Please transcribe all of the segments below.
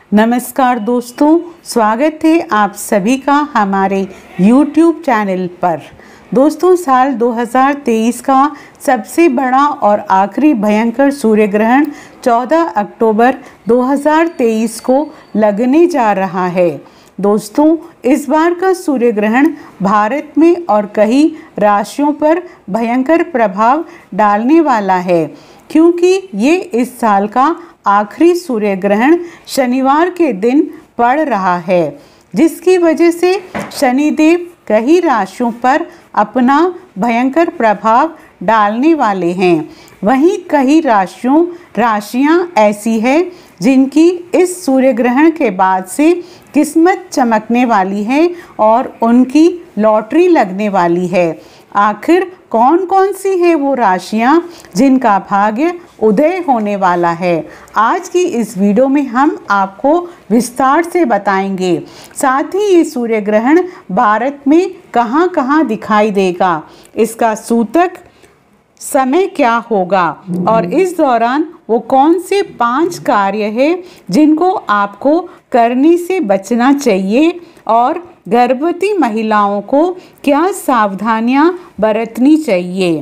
नमस्कार दोस्तों, स्वागत है आप सभी का हमारे YouTube चैनल पर। दोस्तों, साल 2023 का सबसे बड़ा और आखिरी भयंकर सूर्य ग्रहण 14 अक्टूबर 2023 को लगने जा रहा है। दोस्तों, इस बार का सूर्य ग्रहण भारत में और कई राशियों पर भयंकर प्रभाव डालने वाला है, क्योंकि ये इस साल का आखिरी सूर्य ग्रहण शनिवार के दिन पड़ रहा है, जिसकी वजह से शनिदेव कई राशियों पर अपना भयंकर प्रभाव डालने वाले हैं। वहीं कई राशियां ऐसी है जिनकी इस सूर्य ग्रहण के बाद से किस्मत चमकने वाली है और उनकी लॉटरी लगने वाली है। आखिर कौन कौन सी है वो राशियां जिनका भाग्य उदय होने वाला है, आज की इस वीडियो में हम आपको विस्तार से बताएंगे। साथ ही ये सूर्य ग्रहण भारत में कहां कहां दिखाई देगा, इसका सूतक समय क्या होगा और इस दौरान वो कौन से 5 कार्य है जिनको आपको करने से बचना चाहिए और गर्भवती महिलाओं को क्या सावधानियां बरतनी चाहिए,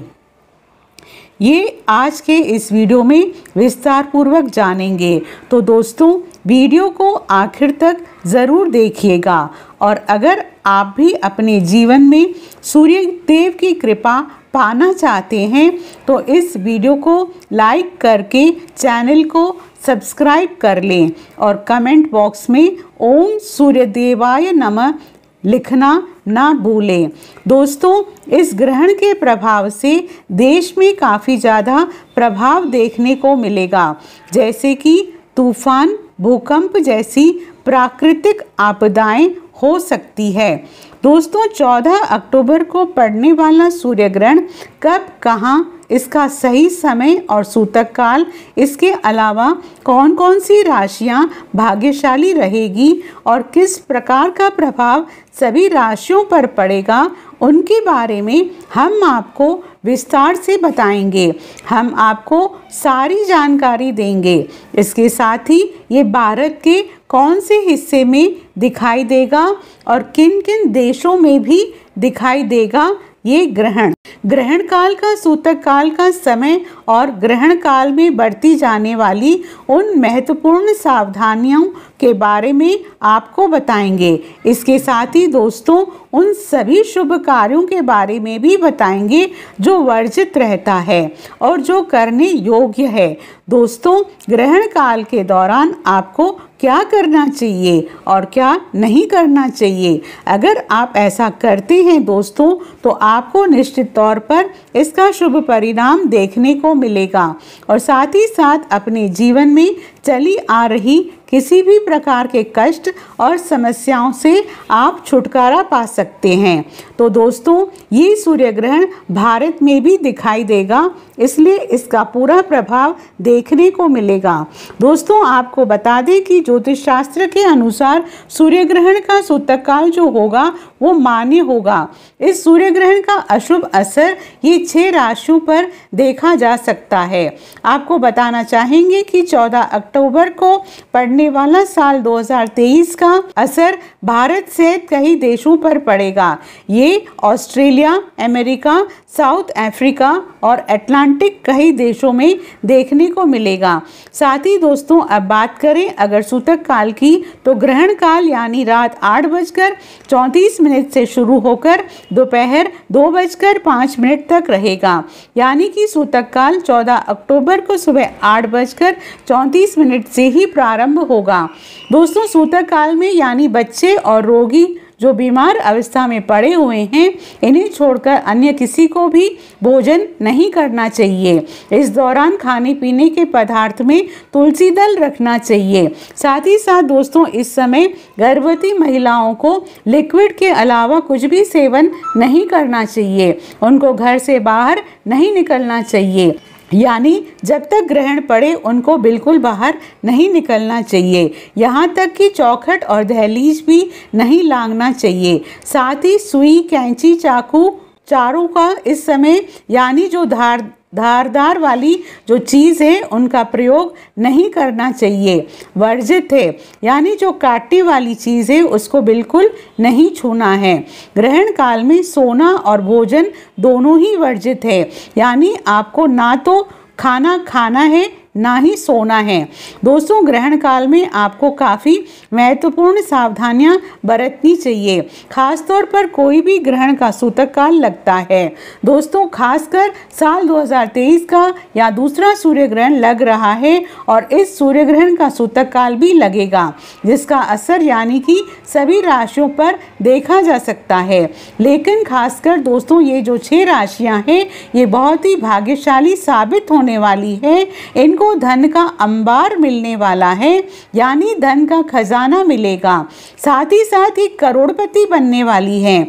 ये आज के इस वीडियो में विस्तार पूर्वक जानेंगे। तो दोस्तों, वीडियो को आखिर तक ज़रूर देखिएगा और अगर आप भी अपने जीवन में सूर्य देव की कृपा पाना चाहते हैं तो इस वीडियो को लाइक करके चैनल को सब्सक्राइब कर लें और कमेंट बॉक्स में ओम सूर्यदेवाय नमः लिखना ना भूलें। दोस्तों, इस ग्रहण के प्रभाव से देश में काफ़ी ज़्यादा प्रभाव देखने को मिलेगा, जैसे कि तूफान, भूकंप जैसी प्राकृतिक आपदाएं हो सकती है। दोस्तों, 14 अक्टूबर को पड़ने वाला सूर्य ग्रहण कब, कहां, इसका सही समय और सूतक काल, इसके अलावा कौन कौन सी राशियां भाग्यशाली रहेगी और किस प्रकार का प्रभाव सभी राशियों पर पड़ेगा, उनके बारे में हम आपको विस्तार से बताएंगे। हम आपको सारी जानकारी देंगे। इसके साथ ही ये भारत के कौन से हिस्से में दिखाई देगा और किन किन देशों में भी दिखाई देगा ये ग्रहण काल का, सूतक काल का समय और ग्रहण काल में बरती जाने वाली उन महत्वपूर्ण सावधानियों के बारे में आपको बताएंगे। इसके साथ ही दोस्तों, उन सभी शुभ कार्यों के बारे में भी बताएंगे जो वर्जित रहता है और जो करने योग्य है। दोस्तों, ग्रहण काल के दौरान आपको क्या करना चाहिए और क्या नहीं करना चाहिए। अगर आप ऐसा करते हैं दोस्तों, तो आपको निश्चित तौर पर इसका शुभ परिणाम देखने को मिलेगा और साथ ही साथ अपने जीवन में चली आ रही किसी भी प्रकार के कष्ट और समस्याओं से आप छुटकारा पा सकते हैं। तो दोस्तों, ये सूर्य ग्रहण भारत में भी दिखाई देगा, इसलिए इसका पूरा प्रभाव देखने को मिलेगा। दोस्तों, आपको बता दें कि ज्योतिष शास्त्र के अनुसार सूर्य ग्रहण का सूतक काल जो होगा वो मान्य होगा। इस सूर्य ग्रहण का अशुभ असर ये 6 राशियों पर देखा जा सकता है। आपको बताना चाहेंगे कि 14 अक्टूबर को पड़ने वाला साल 2023 का असर भारत सहित कई देशों पर पड़ेगा। ये ऑस्ट्रेलिया, अमेरिका, साउथ अफ्रीका और अटलांटिक कई देशों में देखने को मिलेगा। साथ ही दोस्तों, अब बात करें अगर सूतक काल की, तो ग्रहण काल यानी रात 8:34 से शुरू होकर दोपहर 2:05 तक रहेगा। यानी कि सूतक काल 14 अक्टूबर को सुबह 8:34 से ही प्रारंभ होगा। दोस्तों, सूतक काल में यानी बच्चे और रोगी जो बीमार अवस्था में पड़े हुए हैं, इन्हें छोड़कर अन्य किसी को भी भोजन नहीं करना चाहिए। इस दौरान खाने पीने के पदार्थ में तुलसी दल रखना चाहिए। साथ ही साथ दोस्तों, इस समय गर्भवती महिलाओं को लिक्विड के अलावा कुछ भी सेवन नहीं करना चाहिए। उनको घर से बाहर नहीं निकलना चाहिए, यानी जब तक ग्रहण पड़े उनको बिल्कुल बाहर नहीं निकलना चाहिए। यहाँ तक कि चौखट और दहलीज भी नहीं लांघना चाहिए। साथ ही सुई, कैंची, चाकू चारों का इस समय यानी जो धारदार वाली जो चीज़ है उनका प्रयोग नहीं करना चाहिए, वर्जित है। यानी जो काटने वाली चीज़ है उसको बिल्कुल नहीं छूना है। ग्रहण काल में सोना और भोजन दोनों ही वर्जित है, यानी आपको ना तो खाना खाना है ना ही सोना है। दोस्तों, ग्रहण काल में आपको काफ़ी महत्वपूर्ण सावधानियां बरतनी चाहिए। खास तौर पर कोई भी ग्रहण का सूतक काल लगता है। दोस्तों, खासकर साल 2023 का या दूसरा सूर्य ग्रहण लग रहा है और इस सूर्य ग्रहण का सूतक काल भी लगेगा, जिसका असर यानी कि सभी राशियों पर देखा जा सकता है। लेकिन खासकर दोस्तों, ये जो 6 राशियां हैं ये बहुत ही भाग्यशाली साबित होने वाली है। इनको धन का अंबार मिलने वाला है, यानी धन का खजाना मिलेगा। साथ ही करोड़पति बनने वाली हैं।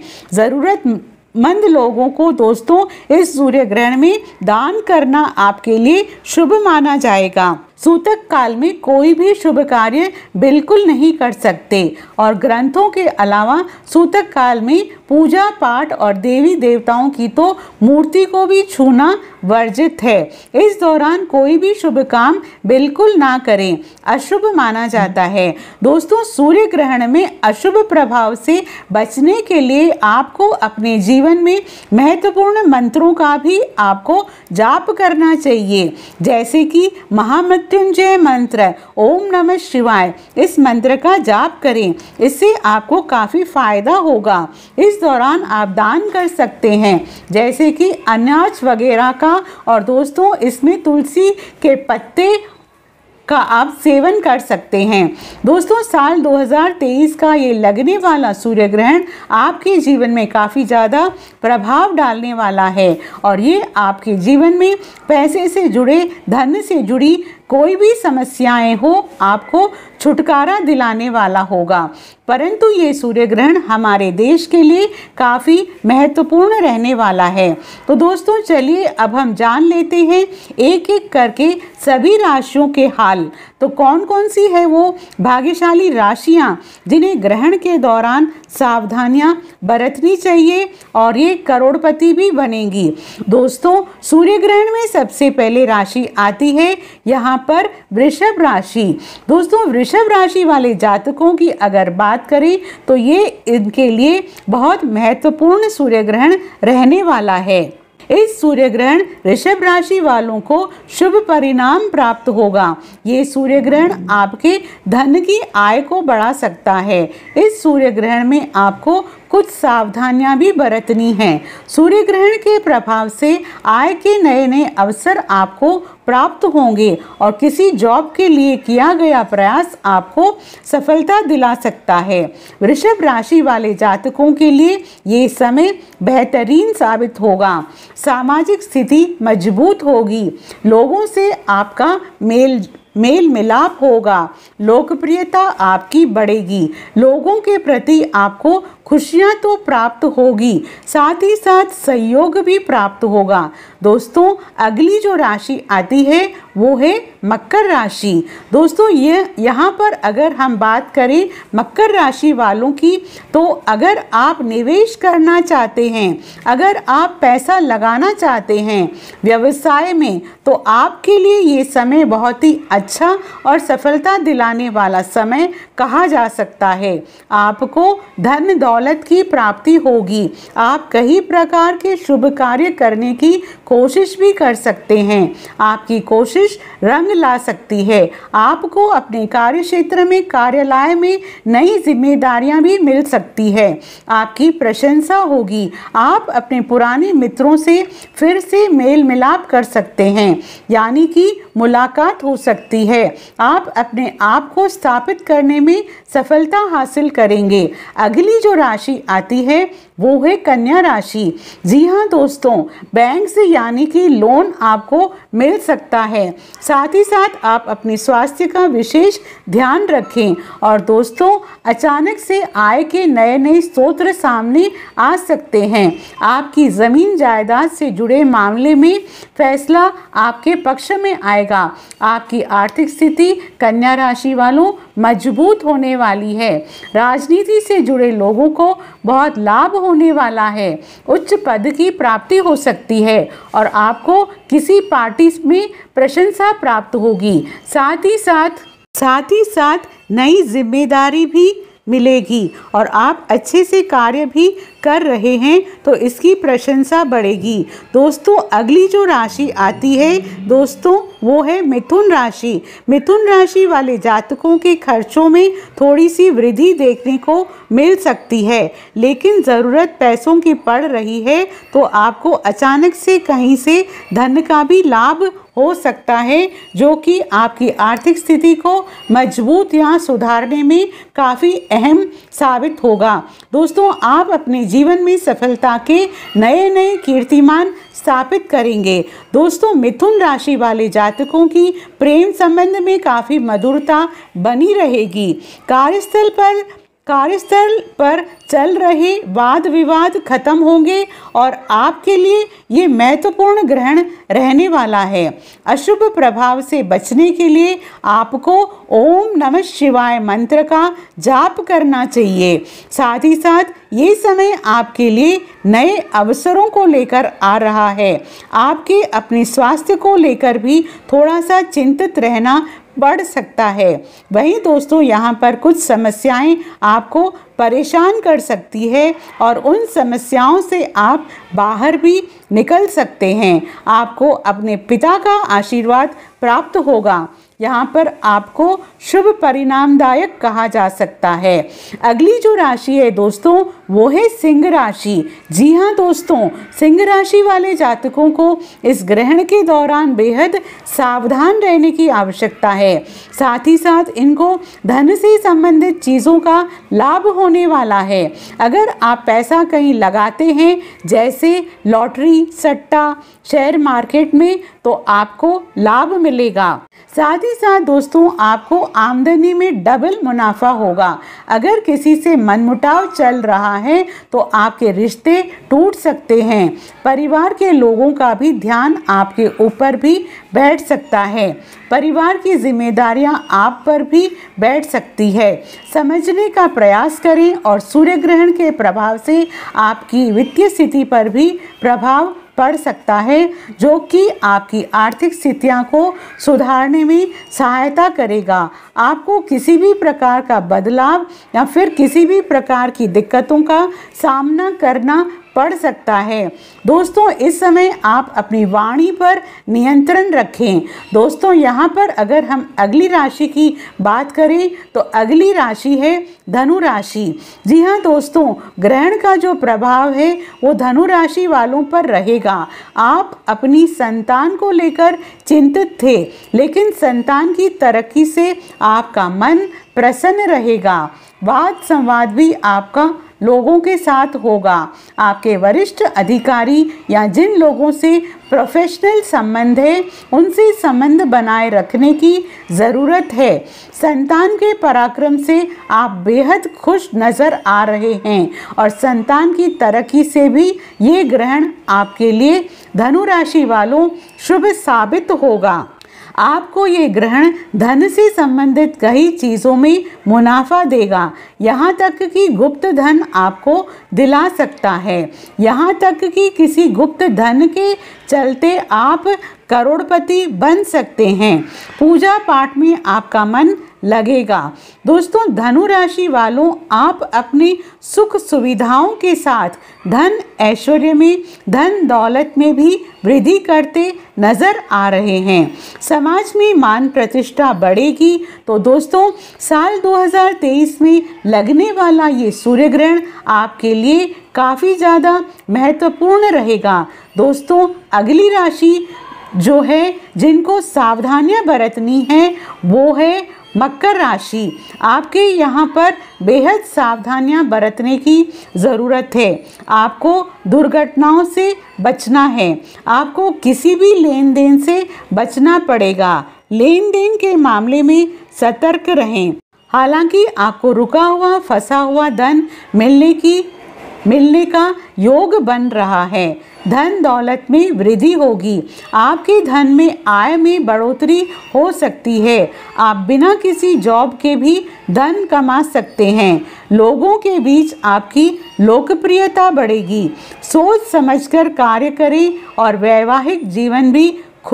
जरूरतमंद लोगों को दोस्तों इस सूर्य ग्रहण में दान करना आपके लिए शुभ माना जाएगा। सूतक काल में कोई भी शुभ कार्य बिल्कुल नहीं कर सकते और ग्रंथों के अलावा सूतक काल में पूजा पाठ और देवी देवताओं की तो मूर्ति को भी छूना वर्जित है। इस दौरान कोई भी शुभ काम बिल्कुल ना करें, अशुभ माना जाता है। दोस्तों, सूर्य ग्रहण में अशुभ प्रभाव से बचने के लिए आपको अपने जीवन में महत्वपूर्ण मंत्रों का भी आपको जाप करना चाहिए, जैसे कि महामृत्युंजय मंत्र, ओम नमः शिवाय। इस मंत्र का जाप करें, इससे आपको काफ़ी फायदा होगा। इस दौरान आप दान कर सकते हैं, जैसे कि अनाज वगैरह का, और दोस्तों इसमें तुलसी के पत्ते का आप सेवन कर सकते हैं। दोस्तों, साल 2023 का ये लगने वाला सूर्य ग्रहण आपके जीवन में काफ़ी ज़्यादा प्रभाव डालने वाला है और ये आपके जीवन में पैसे से जुड़े, धन से जुड़ी कोई भी समस्याएं हो आपको छुटकारा दिलाने वाला होगा। परंतु ये सूर्य ग्रहण हमारे देश के लिए काफ़ी महत्वपूर्ण रहने वाला है। तो दोस्तों, चलिए अब हम जान लेते हैं एक एक करके सभी राशियों के हाल। तो कौन कौन सी है वो भाग्यशाली राशियां जिन्हें ग्रहण के दौरान सावधानियां बरतनी चाहिए और ये करोड़पति भी बनेंगी। दोस्तों, सूर्य ग्रहण में सबसे पहले राशि आती है यहाँ पर वृषभ राशि। दोस्तों, वृषभ राशि वाले जातकों की अगर बात करें तो ये इनके लिए बहुत महत्वपूर्ण सूर्य ग्रहण रहने वाला है। इस सूर्य ग्रहण वृषभ राशि वालों को शुभ परिणाम प्राप्त होगा। ये सूर्य ग्रहण आपके धन की आय को बढ़ा सकता है। इस सूर्य ग्रहण में आपको कुछ सावधानियां भी बरतनी हैं। सूर्य ग्रहण के प्रभाव से आय के नए नए अवसर आपको प्राप्त होंगे और किसी जॉब के लिए किया गया प्रयास आपको सफलता दिला सकता है। वृषभ राशि वाले जातकों के लिए ये समय बेहतरीन साबित होगा। सामाजिक स्थिति मजबूत होगी, लोगों से आपका मेल मिलाप होगा, लोकप्रियता आपकी बढ़ेगी, लोगों के प्रति आपको खुशियां तो प्राप्त होगी, साथ ही साथ सहयोग भी प्राप्त होगा। दोस्तों, अगली जो राशि आती है वो है मकर राशि। दोस्तों, ये यहाँ पर अगर हम बात करें मकर राशि वालों की, तो अगर आप निवेश करना चाहते हैं, अगर आप पैसा लगाना चाहते हैं व्यवसाय में, तो आपके लिए ये समय बहुत ही अच्छा और सफलता दिलाने वाला समय कहा जा सकता है। आपको धन दौलत की प्राप्ति होगी। आप कई प्रकार के शुभ कार्य करने की कोशिश भी कर सकते हैं। आपकी कोशिश रंग ला सकती है। आपको अपने कार्य क्षेत्र में, कार्यालय में नई जिम्मेदारियां भी मिल सकती है। आपकी प्रशंसा होगी। आप अपने पुराने मित्रों से फिर से मेल मिलाप कर सकते हैं, यानी कि मुलाकात हो सकती है। आप अपने आप को स्थापित करने में सफलता हासिल करेंगे। अगली जो राशि आती है वो है कन्या राशि। जी हाँ दोस्तों, बैंक से यानी कि लोन आपको मिल सकता है। साथ ही साथ आप अपने स्वास्थ्य का विशेष ध्यान रखें। और दोस्तों, अचानक से आय के नए नए स्रोत सामने आ सकते हैं। आपकी ज़मीन जायदाद से जुड़े मामले में फैसला आपके पक्ष में आएगा। आपकी आर्थिक स्थिति कन्या राशि वालों मजबूत होने वाली है। राजनीति से जुड़े लोगों को बहुत लाभ होने वाला है। उच्च पद की प्राप्ति हो सकती है और आपको किसी पार्टी में प्रशंसा प्राप्त होगी। साथ ही साथ नई जिम्मेदारी भी मिलेगी और आप अच्छे से कार्य भी कर रहे हैं तो इसकी प्रशंसा बढ़ेगी। दोस्तों, अगली जो राशि आती है दोस्तों, वो है मिथुन राशि। मिथुन राशि वाले जातकों के खर्चों में थोड़ी सी वृद्धि देखने को मिल सकती है, लेकिन ज़रूरत पैसों की पड़ रही है तो आपको अचानक से कहीं से धन का भी लाभ हो सकता है, जो कि आपकी आर्थिक स्थिति को मजबूत या सुधारने में काफ़ी अहम साबित होगा। दोस्तों, आप अपने जीवन में सफलता के नए नए कीर्तिमान स्थापित करेंगे। दोस्तों, मिथुन राशि वाले जातकों की प्रेम संबंध में काफ़ी मधुरता बनी रहेगी। कार्यस्थल पर चल रहे वाद विवाद खत्म होंगे और आपके लिए ये महत्वपूर्ण ग्रहण रहने वाला है। अशुभ प्रभाव से बचने के लिए आपको ओम नमः शिवाय मंत्र का जाप करना चाहिए। साथ ही साथ ये समय आपके लिए नए अवसरों को लेकर आ रहा है। आपके अपने स्वास्थ्य को लेकर भी थोड़ा सा चिंतित रहना बढ़ सकता है। वहीं दोस्तों, यहाँ पर कुछ समस्याएं आपको परेशान कर सकती है और उन समस्याओं से आप बाहर भी निकल सकते हैं। आपको अपने पिता का आशीर्वाद प्राप्त होगा। यहाँ पर आपको शुभ परिणामदायक कहा जा सकता है। अगली जो राशि है दोस्तों, वो है सिंह राशि। जी हाँ दोस्तों, सिंह राशि वाले जातकों को इस ग्रहण के दौरान बेहद सावधान रहने की आवश्यकता है। साथ ही साथ इनको धन से संबंधित चीज़ों का लाभ होने वाला है। अगर आप पैसा कहीं लगाते हैं, जैसे लॉटरी, सट्टा, शेयर मार्केट में, तो आपको लाभ मिलेगा। साथ ही साथ दोस्तों, आपको आमदनी में डबल मुनाफा होगा। अगर किसी से मनमुटाव चल रहा है तो आपके रिश्ते टूट सकते हैं। परिवार के लोगों का भी ध्यान आपके ऊपर भी बैठ सकता है। परिवार की जिम्मेदारियां आप पर भी बैठ सकती है। समझने का प्रयास करें और सूर्य ग्रहण के प्रभाव से आपकी वित्तीय स्थिति पर भी प्रभाव पड़ सकता है, जो कि आपकी आर्थिक स्थितियों को सुधारने में सहायता करेगा। आपको किसी भी प्रकार का बदलाव या फिर किसी भी प्रकार की दिक्कतों का सामना करना पड़ सकता है। दोस्तों, इस समय आप अपनी वाणी पर नियंत्रण रखें। दोस्तों, यहाँ पर अगर हम अगली राशि की बात करें तो अगली राशि है धनु राशि। जी हाँ दोस्तों, ग्रहण का जो प्रभाव है वो धनु राशि वालों पर रहेगा। आप अपनी संतान को लेकर चिंतित थे, लेकिन संतान की तरक्की से आपका मन प्रसन्न रहेगा। वाद संवाद भी आपका लोगों के साथ होगा। आपके वरिष्ठ अधिकारी या जिन लोगों से प्रोफेशनल संबंध है, उनसे संबंध बनाए रखने की ज़रूरत है। संतान के पराक्रम से आप बेहद खुश नज़र आ रहे हैं और संतान की तरक्की से भी ये ग्रहण आपके लिए धनु राशि वालों शुभ साबित होगा। आपको ये ग्रहण धन से संबंधित कई चीज़ों में मुनाफा देगा। यहाँ तक कि गुप्त धन आपको दिला सकता है। यहाँ तक कि किसी गुप्त धन के चलते आप करोड़पति बन सकते हैं। पूजा पाठ में आपका मन लगेगा। दोस्तों, धनु राशि वालों, आप अपनी सुख सुविधाओं के साथ धन ऐश्वर्य में, धन दौलत में भी वृद्धि करते नजर आ रहे हैं। समाज में मान प्रतिष्ठा बढ़ेगी। तो दोस्तों, साल 2023 में लगने वाला ये सूर्य ग्रहण आपके लिए काफ़ी ज़्यादा महत्वपूर्ण रहेगा। दोस्तों, अगली राशि जो है जिनको सावधानियां बरतनी है वो है मकर राशि, आपके यहाँ पर बेहद सावधानियां बरतने की ज़रूरत है। आपको दुर्घटनाओं से बचना है। आपको किसी भी लेन देन से बचना पड़ेगा। लेन देन के मामले में सतर्क रहें। हालांकि आपको रुका हुआ फंसा हुआ धन मिलने का योग बन रहा है। धन दौलत में वृद्धि होगी। आपके धन में आय में बढ़ोतरी हो सकती है। आप बिना किसी जॉब के भी धन कमा सकते हैं। लोगों के बीच आपकी लोकप्रियता बढ़ेगी। सोच समझकर कार्य करें और वैवाहिक जीवन भी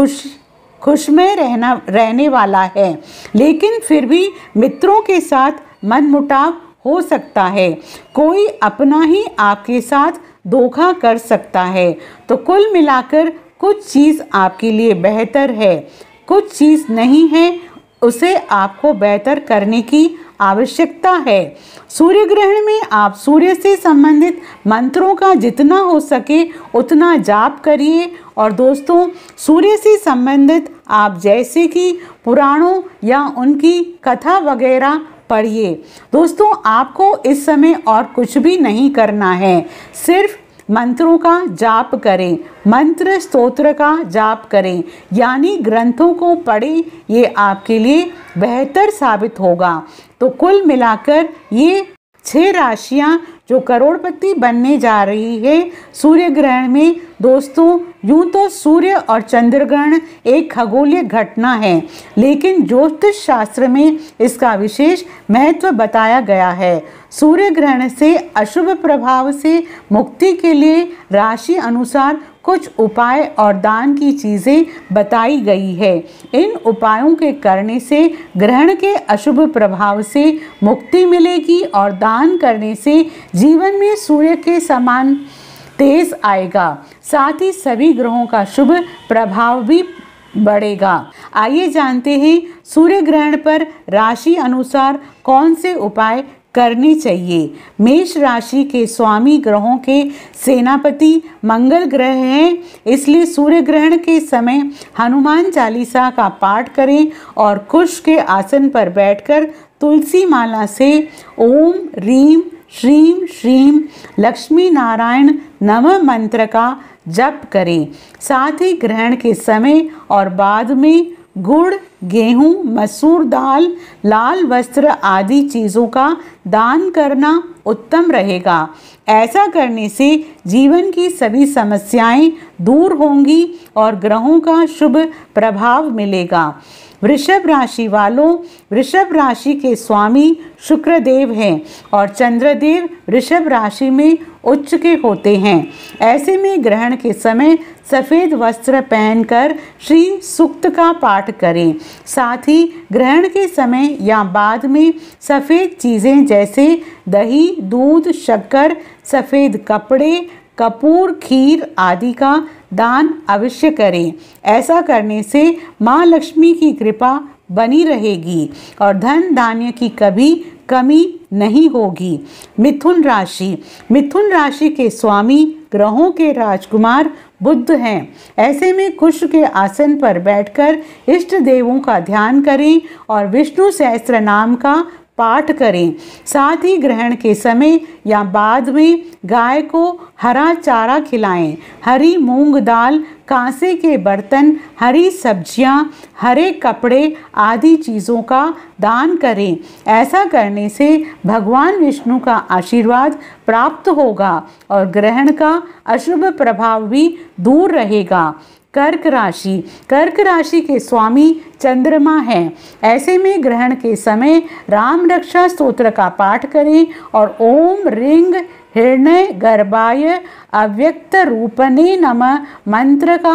खुशमय रहने वाला है। लेकिन फिर भी मित्रों के साथ मनमुटाव हो सकता है। कोई अपना ही आपके साथ धोखा कर सकता है। तो कुल मिलाकर कुछ चीज़ आपके लिए बेहतर है, कुछ चीज़ नहीं है, उसे आपको बेहतर करने की आवश्यकता है। सूर्य ग्रहण में आप सूर्य से संबंधित मंत्रों का जितना हो सके उतना जाप करिए। और दोस्तों, सूर्य से संबंधित आप जैसे कि पुराणों या उनकी कथा वगैरह पढ़िए। दोस्तों, आपको इस समय और कुछ भी नहीं करना है, सिर्फ मंत्रों का जाप करें, मंत्र स्तोत्र का जाप करें, यानी ग्रंथों को पढ़ें। ये आपके लिए बेहतर साबित होगा। तो कुल मिलाकर ये 6 राशियां जो करोड़पति बनने जा रही है सूर्य ग्रहण में। दोस्तों, यूं तो सूर्य और चंद्र ग्रहण एक खगोलीय घटना है, लेकिन ज्योतिष शास्त्र में इसका विशेष महत्व बताया गया है। सूर्य ग्रहण से अशुभ प्रभाव से मुक्ति के लिए राशि अनुसार कुछ उपाय और दान की चीज़ें बताई गई है। इन उपायों के करने से ग्रहण के अशुभ प्रभाव से मुक्ति मिलेगी और दान करने से जीवन में सूर्य के समान तेज आएगा। साथ ही सभी ग्रहों का शुभ प्रभाव भी बढ़ेगा। आइए जानते हैं सूर्य ग्रहण पर राशि अनुसार कौन से उपाय करनी चाहिए। मेष राशि के स्वामी ग्रहों के सेनापति मंगल ग्रह हैं, इसलिए सूर्य ग्रहण के समय हनुमान चालीसा का पाठ करें और कुश के आसन पर बैठकर तुलसी माला से ओम रीम श्रीम श्रीम लक्ष्मी नारायण नमः मंत्र का जप करें। साथ ही ग्रहण के समय और बाद में गुड़, गेहूं, मसूर दाल, लाल वस्त्र आदि चीज़ों का दान करना उत्तम रहेगा। ऐसा करने से जीवन की सभी समस्याएं दूर होंगी और ग्रहों का शुभ प्रभाव मिलेगा। वृषभ राशि वालों, वृषभ राशि के स्वामी शुक्रदेव हैं और चंद्रदेव वृषभ राशि में उच्च के होते हैं। ऐसे में ग्रहण के समय सफ़ेद वस्त्र पहनकर श्री सूक्त का पाठ करें। साथ ही ग्रहण के समय या बाद में सफ़ेद चीज़ें जैसे दही, दूध, शक्कर, सफ़ेद कपड़े, कपूर, खीर आदि का दान अवश्य करें। ऐसा करने से माँ लक्ष्मी की कृपा बनी रहेगी और धन धान्य की कभी कमी नहीं होगी। मिथुन राशि, मिथुन राशि के स्वामी ग्रहों के राजकुमार बुध हैं। ऐसे में कुश के आसन पर बैठकर इष्ट देवों का ध्यान करें और विष्णु सहस्त्र नाम का पाठ करें। साथ ही ग्रहण के समय या बाद में गाय को हरा चारा खिलाएं। हरी मूंग दाल, कांसे के बर्तन, हरी सब्जियां, हरे कपड़े आदि चीज़ों का दान करें। ऐसा करने से भगवान विष्णु का आशीर्वाद प्राप्त होगा और ग्रहण का अशुभ प्रभाव भी दूर रहेगा। कर्क राशि, कर्क राशि के स्वामी चंद्रमा हैं। ऐसे में ग्रहण के समय राम रक्षा स्तोत्र का पाठ करें और ओम रिंग हिरण्य गर्भाय अव्यक्त रूपने नमः मंत्र का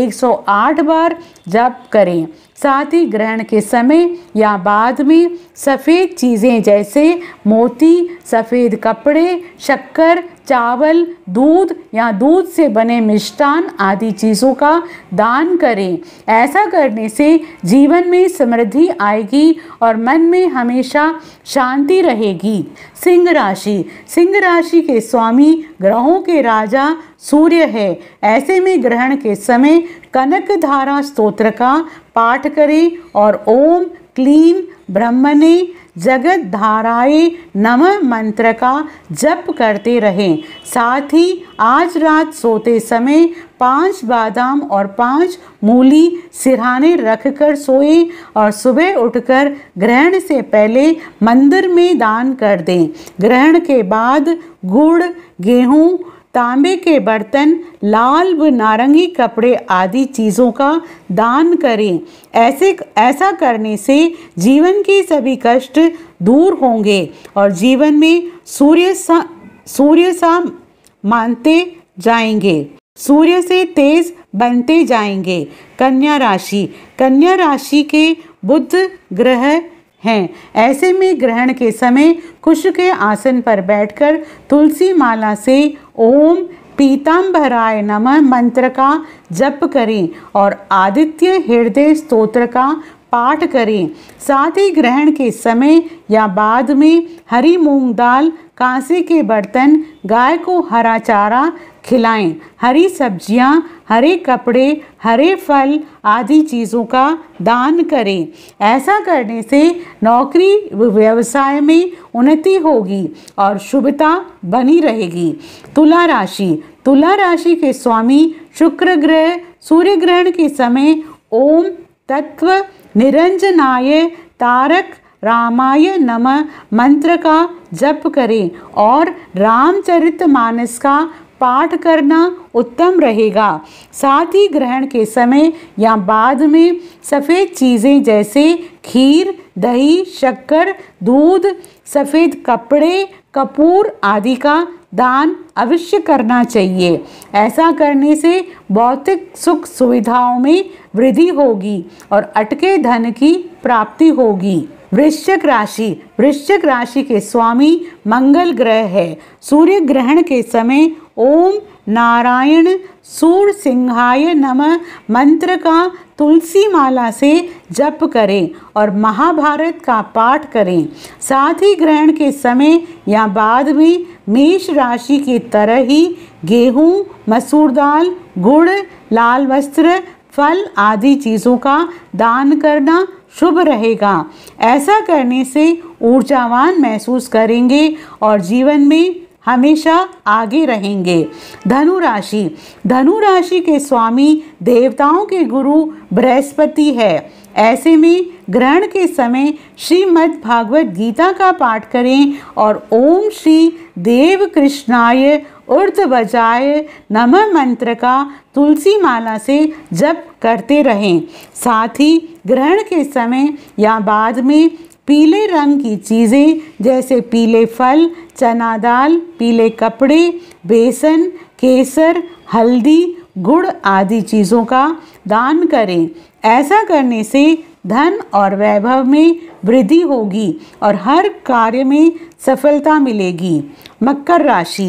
108 बार जप करें। साथ ही ग्रहण के समय या बाद में सफ़ेद चीज़ें जैसे मोती, सफ़ेद कपड़े, शक्कर, चावल, दूध या दूध से बने मिष्टान आदि चीज़ों का दान करें। ऐसा करने से जीवन में समृद्धि आएगी और मन में हमेशा शांति रहेगी। सिंह राशि, सिंह राशि के स्वामी ग्रहों के राजा सूर्य है। ऐसे में ग्रहण के समय कनक धारा स्तोत्र का पाठ करें और ओम क्लीं ब्रह्मणे जगत धाराय नमः मंत्र का जप करते रहें। साथ ही आज रात सोते समय 5 बादाम और 5 मूली सिरहाने रखकर सोएं और सुबह उठकर ग्रहण से पहले मंदिर में दान कर दें। ग्रहण के बाद गुड़, गेहूं, तांबे के बर्तन, लाल व नारंगी कपड़े आदि चीज़ों का दान करें। ऐसा करने से जीवन के सभी कष्ट दूर होंगे और जीवन में सूर्य सा मानते जाएंगे, सूर्य से तेज बनते जाएंगे। कन्या राशि के बुध ग्रह हैं। ऐसे में ग्रहण के समय कुश के आसन पर बैठकर तुलसी माला से ओम पीतांबराय नमः मंत्र का जप करें और आदित्य हृदय स्तोत्र का पाठ करें। साथ ही ग्रहण के समय या बाद में हरी मूंग दाल, कांसे के बर्तन, गाय को हरा चारा खिलाएं। हरी सब्जियां, हरे कपड़े, हरे फल आदि चीज़ों का दान करें। ऐसा करने से नौकरी व व्यवसाय में उन्नति होगी और शुभता बनी रहेगी। तुला राशि के स्वामी शुक्र ग्रह सूर्य ग्रहण के समय ओम तत्व निरंजनाय तारक रामाय नमः मंत्र का जप करें और रामचरितमानस का पाठ करना उत्तम रहेगा। साथ ही ग्रहण के समय या बाद में सफ़ेद चीज़ें जैसे खीर, दही, शक्कर, दूध, सफ़ेद कपड़े, कपूर आदि का दान अवश्य करना चाहिए। ऐसा करने से भौतिक सुख सुविधाओं में वृद्धि होगी और अटके धन की प्राप्ति होगी। वृश्चिक राशि के स्वामी मंगल ग्रह है। सूर्य ग्रहण के समय ओम नारायण सूर सिंहाय नमः मंत्र का तुलसी माला से जप करें और महाभारत का पाठ करें। साथ ही ग्रहण के समय या बाद में मेष राशि की तरह ही गेहूं, मसूर दाल, गुड़, लाल वस्त्र, फल आदि चीज़ों का दान करना शुभ रहेगा। ऐसा करने से ऊर्जावान महसूस करेंगे और जीवन में हमेशा आगे रहेंगे। धनु राशि के स्वामी देवताओं के गुरु बृहस्पति है। ऐसे में ग्रहण के समय श्रीमद् भागवत गीता का पाठ करें और ओम श्री देव कृष्णाय ऊर्ध्वजाय नमः मंत्र का तुलसी माला से जप करते रहें। साथ ही ग्रहण के समय या बाद में पीले रंग की चीज़ें जैसे पीले फल, चना दाल, पीले कपड़े, बेसन, केसर, हल्दी, गुड़ आदि चीज़ों का दान करें। ऐसा करने से धन और वैभव में वृद्धि होगी और हर कार्य में सफलता मिलेगी। मकर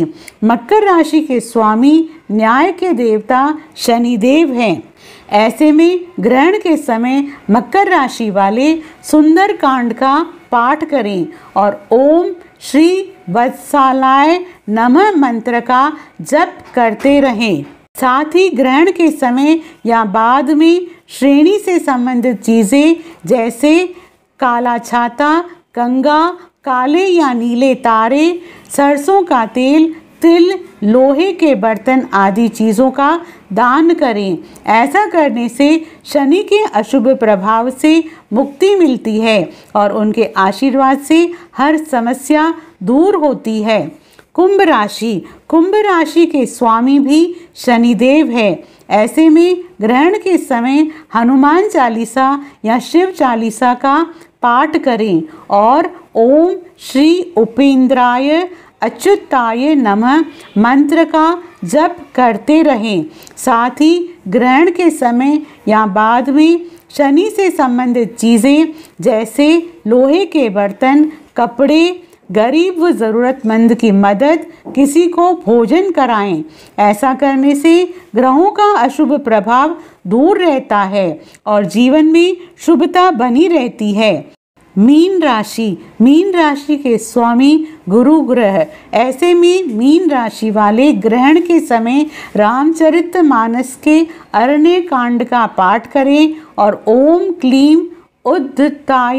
राशि के स्वामी न्याय के देवता शनिदेव हैं। ऐसे में ग्रहण के समय मकर राशि वाले सुंदर कांड का पाठ करें और ओम श्री वत्सालाय नमः मंत्र का जप करते रहें। साथ ही ग्रहण के समय या बाद में श्रेणी से संबंधित चीज़ें जैसे काला छाता, कंगा, काले या नीले तारे, सरसों का तेल, तिल, लोहे के बर्तन आदि चीज़ों का दान करें। ऐसा करने से शनि के अशुभ प्रभाव से मुक्ति मिलती है और उनके आशीर्वाद से हर समस्या दूर होती है। कुंभ राशि के स्वामी भी शनिदेव है। ऐसे में ग्रहण के समय हनुमान चालीसा या शिव चालीसा का पाठ करें और ओम श्री उपेंद्राय अच्युताय नमः मंत्र का जप करते रहें। साथ ही ग्रहण के समय या बाद में शनि से संबंधित चीज़ें जैसे लोहे के बर्तन, कपड़े, गरीब व ज़रूरतमंद की मदद, किसी को भोजन कराएं। ऐसा करने से ग्रहों का अशुभ प्रभाव दूर रहता है और जीवन में शुभता बनी रहती है। मीन राशि के स्वामी गुरु ग्रह। ऐसे में मीन राशि वाले ग्रहण के समय रामचरितमानस के अरण्य कांड का पाठ करें और ओम क्लीम उद्धताय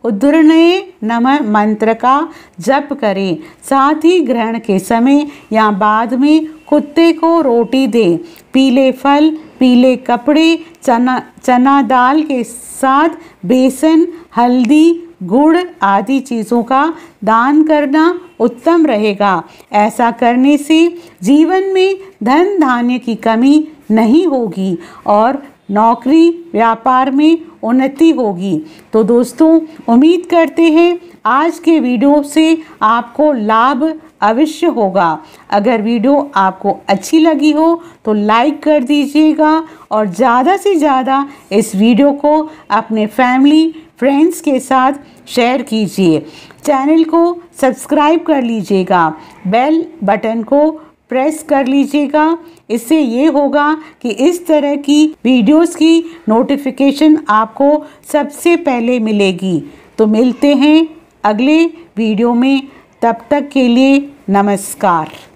उद्धरणय नमः मंत्र का जप करें। साथ ही ग्रहण के समय या बाद में कुत्ते को रोटी दें। पीले फल, पीले कपड़े, चना दाल के साथ बेसन, हल्दी, गुड़ आदि चीज़ों का दान करना उत्तम रहेगा। ऐसा करने से जीवन में धन धान्य की कमी नहीं होगी और नौकरी व्यापार में उन्नति होगी। तो दोस्तों, उम्मीद करते हैं आज के वीडियो से आपको लाभ अवश्य होगा। अगर वीडियो आपको अच्छी लगी हो तो लाइक कर दीजिएगा और ज़्यादा से ज़्यादा इस वीडियो को अपने फैमिली फ्रेंड्स के साथ शेयर कीजिए। चैनल को सब्सक्राइब कर लीजिएगा, बेल बटन को प्रेस कर लीजिएगा। इससे ये होगा कि इस तरह की वीडियोस की नोटिफिकेशन आपको सबसे पहले मिलेगी। तो मिलते हैं अगले वीडियो में, तब तक के लिए नमस्कार।